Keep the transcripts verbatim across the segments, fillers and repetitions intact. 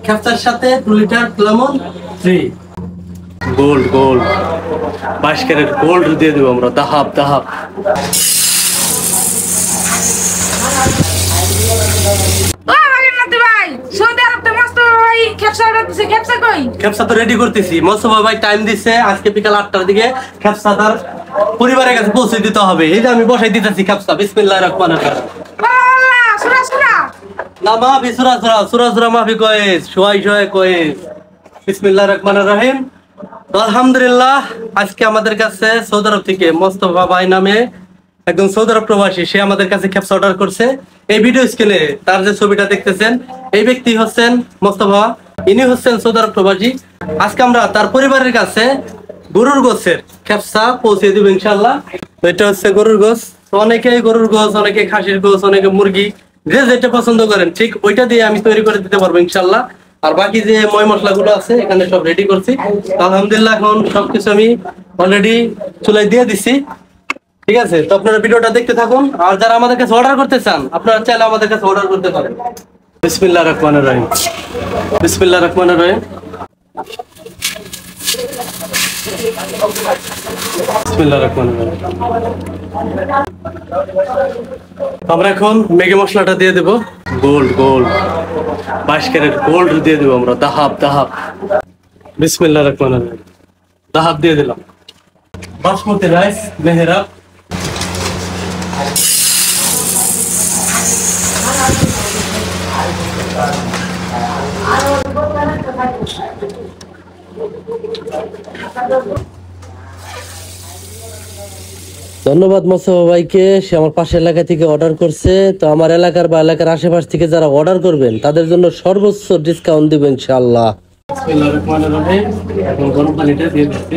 খেপসার সাথে two litre lemon free. Gold gold বাইশ carat gold দিয়ে দেবো আমরা, দাহাব দাহাব। খেপসা তো রেডি করতেছি, মোস্তফা ভাই টাইম দিচ্ছে আজকে বিকাল আটটার দিকে খেপসা তার পরিবারের কাছে পৌঁছে দিতে হবে। এই যে আমি বসাই দিতেছি খেপসা। বিসমিল্লাহির রহমানির রহিম। না মা বিসুরা সুরা সুরা সুরা মাফি কয়েস শোয়াই শোয়াই কয়েস। বিসমিল্লাহির রহমানির রহিম। তো আলহামদুলিল্লাহ আজকে আমাদের কাছে সৌদি আরব থেকে মোস্তফা ভাই নামে একদম সৌদি আরব প্রবাসী, সে আমাদের কাছে খেপসা অর্ডার করছে। এই ভিডিও স্ক্রিনে তার যে ছবিটা দেখতেছেন এই ব্যক্তি হচ্ছেন মোস্তফা, ইনি হচ্ছেন সৌদি আরব প্রবাসী। আজকে আমরা তার পরিবারের কাছে গরুর গোশের খেপসা পৌঁছে দিব ইনশাল্লাহ। এটা হচ্ছে গরুর গোশ। অনেকে গরুর গোশ, অনেকে খাসির গোশ, অনেকে মুরগি, যে যেটা পছন্দ করেন ঠিক ওইটা দিয়ে আমি তৈরি করে দিতে পারবো ইনশাল্লাহ। আর বাকি যে ময় মশলা গুলো আছে এখানে সব রেডি করছি আলহামদুলিল্লাহ। এখন সবকিছু আমি অলরেডি চুলায় দিয়ে দিচ্ছি, ঠিক আছে? তো আপনারা ভিডিওটা দেখতে থাকুন। আর যারা আমাদের কাছে অর্ডার করতে চান আপনারা চাইলে আমাদের কাছে অর্ডার করতে পারেন। বিসমিল্লাহির রহমানির রহিম। বিসমিল্লাহির রহমানির রহিম। বিসমিল্লাহির রহমানির রহিম। আমরা এখন ম্যাগি মশলাটা দিয়ে দেব। গোল্ড গোল্ড বাইশ ক্যারেট গোল্ড দিয়ে দেবো আমরা, দাহাব দাহাব। বিসমিল্লাহির রহমানির রহিম। দাহাব দিয়ে দিলাম। বাসমতি রাইস মেহরাব। ধন্যবাদ মোস্তফা ভাইকে, সে আমার পাশের এলাকা থেকে অর্ডার করছে। তো আমার এলাকার বা এলাকার আশেপাশ থেকে যারা অর্ডার করবেন তাদের জন্য সর্বোচ্চ ডিসকাউন্ট দিব ইনশাআল্লাহ। বিসমিল্লাহির রহমানির রহিম। এখন গরম পানিটা দিয়ে দিচ্ছি।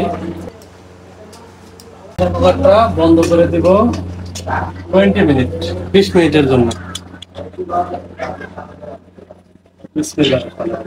কুকারটা বন্ধ করে দিব বিশ মিনিট, বিশ মিনিটের জন্য। বিসমিল্লাহ।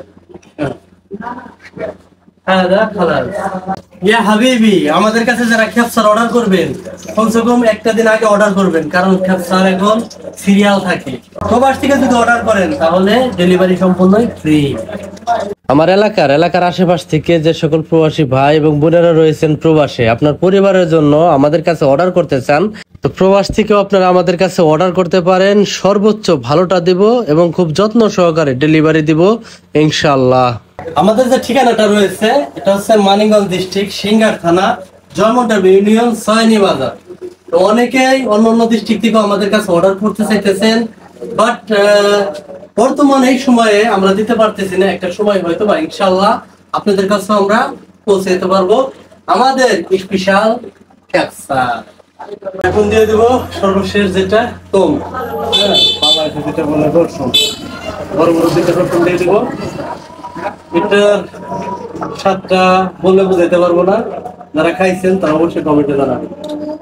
ইয়া হাবিবি, আমাদের কাছে যারা খেপসার অর্ডার করবেন কমসে কম একটা দিন আগে অর্ডার করবেন, কারণ খেপসার এখন সিরিয়াল থাকে। প্রবাস থেকে যদি অর্ডার করেন তাহলে ডেলিভারি সম্পূর্ণই ফ্রি। আমার এলাকার এলাকার আশেপাশ থেকে যে সকল প্রবাসী ভাই এবং বোনেরা রয়েছেন প্রবাসে, আপনার পরিবারের জন্য আমাদের কাছে অর্ডার করতে চান তো প্রবাস থেকেও আপনারা আমাদের কাছে অর্ডার করতে পারেন। সর্বোচ্চ ভালোটা দিব এবং খুব যত্ন সহকারে ডেলিভারি দিব ইনশাআল্লাহ। আমাদের যে ঠিকানাটা রয়েছে এটা হচ্ছে মানিকগঞ্জ ডিস্ট্রিক্ট সিঙ্গার থানা জয়মন্টার ইউনিয়ন সয়নি বাজার। তো অনেকেই অন্য অন্য ডিস্ট্রিক্ট থেকে আমাদের কাছে অর্ডার করতে চাইতেছেন, বাট বর্তমানে এই সময়ে আমরা দিতে পারতেছি না। একটা সময় হয়তো বা ইনশাআল্লাহ আপনাদের কাছে আমরা পৌঁছে দিতে পারবো আমাদের স্পেশাল খেপসা। এখন দিয়ে দেবো সর্বশেষ যেটা তোম, বাংলাদেশে যেটা বলে রসুন, বড় বড় দুইটা রসুন দিয়ে দেবো। এটার স্বাদটা বলে বোঝাতে পারবো না, যারা খাইছেন তারা অবশ্যই কমেন্টে জানাবেন।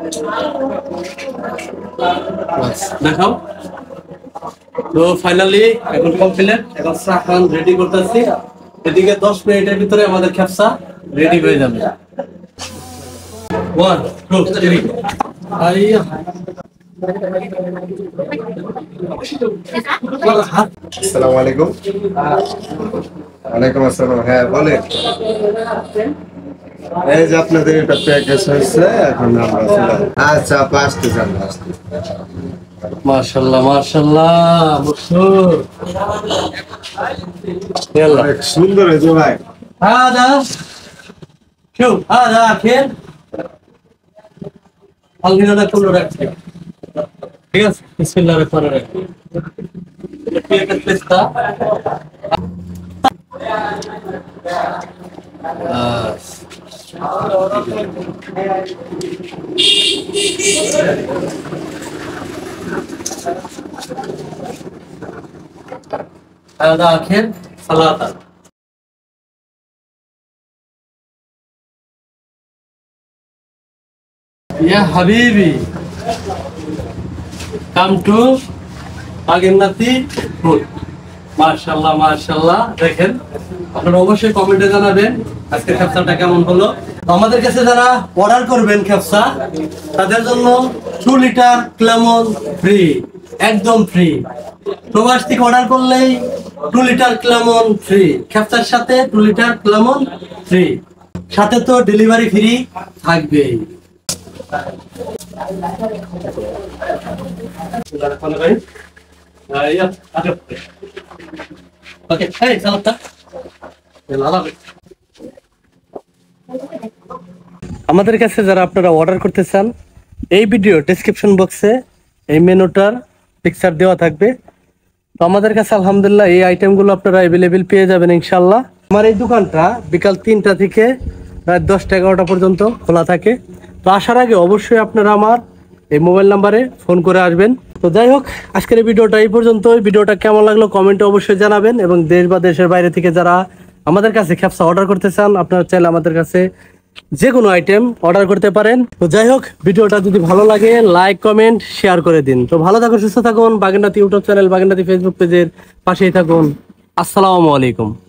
দেখাও। তো ফাইনালি এখন কমপ্লিট, এখন সাখান রেডি করতেছি। এদিকে দশ মিনিটের ভিতরে আমাদের খেপসা রেডি হয়ে যাবে। One two three. আসসালামু আলাইকুম। ওয়ালাইকুম আসসালাম। হ্যাঁ বলেন। এই যে আপনাদের এটা প্যাকেজ হয়েছে, এখন আমরা আচ্ছা আপা আসতে যান। আসতে মাশাআল্লাহ মাশাআল্লাহ বসুর يلا সুন্দর হয়েছে ভাই। هذا شوف هذا اخر خلينا ناكل ركعه ঠিক আছে বিসমিল্লাহির রহমানির রহিম প্যাকেট লিস্টটা هذا آخر ثلاثة يا حبيبي come to বাগেরনাথি ফুড। মাশাআল্লাহ মাশাআল্লাহ। দেখেন আপনারা অবশ্যই কমেন্টে জানাবেন আজকে খেপসাটা কেমন হলো। আমাদের কাছে যারা অর্ডার করবেন খেপসা তাদের জন্য টু লিটার লেমন ফ্রি। একদম ফ্রি। প্রবাস থেকে অর্ডার করলেই টু লিটার ক্লামন ফ্রি, খ্যাপসার সাথে টু লিটার ক্লামন ফ্রি, সাথে তো ডেলিভারি ফ্রি থাকবেই। ওকে, এই সালাদটা আমাদের কাছে যারা আপনারা অর্ডার করতে চান, এই ভিডিও ডেসক্রিপশন বক্সে এই মেনুটার পিকচার দেওয়া থাকবে। তো আমাদের কাছে আলহামদুলিল্লাহ এই আইটেমগুলো আপনারা অ্যাভেলেবেল পেয়ে যাবেন ইনশাল্লাহ। আমার এই দোকানটা বিকাল তিনটা থেকে রাত দশটা এগারোটা পর্যন্ত খোলা থাকে। তো আসার আগে অবশ্যই আপনারা আমার এই মোবাইল নাম্বারে ফোন করে আসবেন। তো যাই হোক, আজকের এই ভিডিওটা এই পর্যন্তই। ভিডিওটা কেমন লাগলো কমেন্টে অবশ্যই জানাবেন, এবং দেশ বা দেশের বাইরে থেকে যারা আমাদের কাছে খ্যাপসা অর্ডার করতে চান, আপনারা চাইলে আমাদের কাছে যে কোনো আইটেম অর্ডার করতে পারেন। তো যাই হোক, ভিডিওটা যদি ভালো লাগে লাইক কমেন্ট শেয়ার করে দিন। তো ভালো থাকুন, সুস্থ থাকুন, Bagerhat YouTube channel, Bagerhat Facebook পেজের পাশেই থাকুন। আসসালামু আলাইকুম।